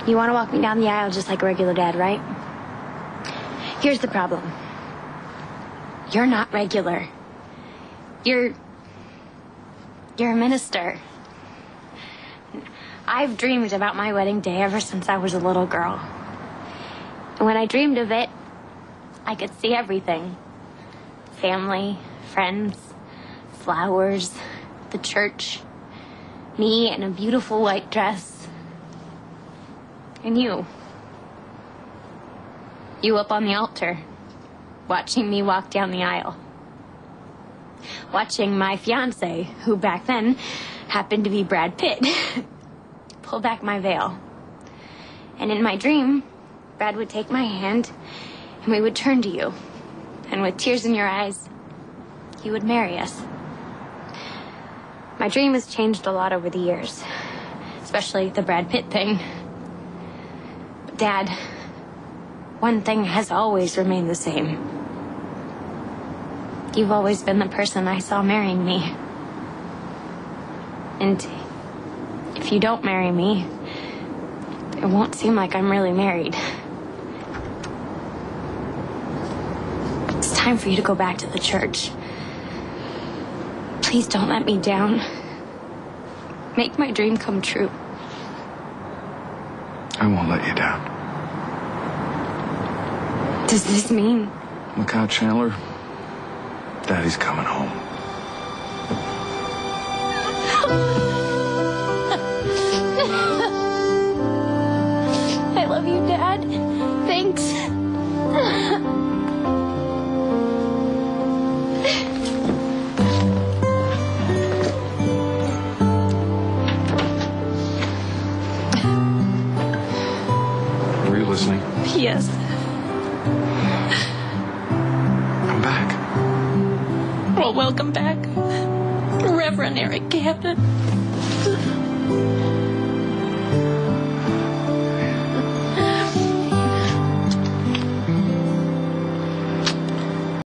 You want to walk me down the aisle just like a regular dad, right? Here's the problem. You're not regular. You're a minister. I've dreamed about my wedding day ever since I was a little girl. And when I dreamed of it, I could see everything. Family, friends, flowers, the church, me in a beautiful white dress, and you. You up on the altar, watching me walk down the aisle. Watching my fiancé, who back then happened to be Brad Pitt, pull back my veil. And in my dream, Brad would take my hand and we would turn to you. And with tears in your eyes, you would marry us. My dream has changed a lot over the years, especially the Brad Pitt thing. But Dad, one thing has always remained the same. You've always been the person I saw marrying me. And if you don't marry me, it won't seem like I'm really married. It's time for you to go back to the church. Please don't let me down. Make my dream come true. I won't let you down. Does this mean? Look out, Chandler. Daddy's coming home. I love you, Dad. Thanks. Were you listening? Yes. I'm back. Well, welcome back, Reverend Eric Camden.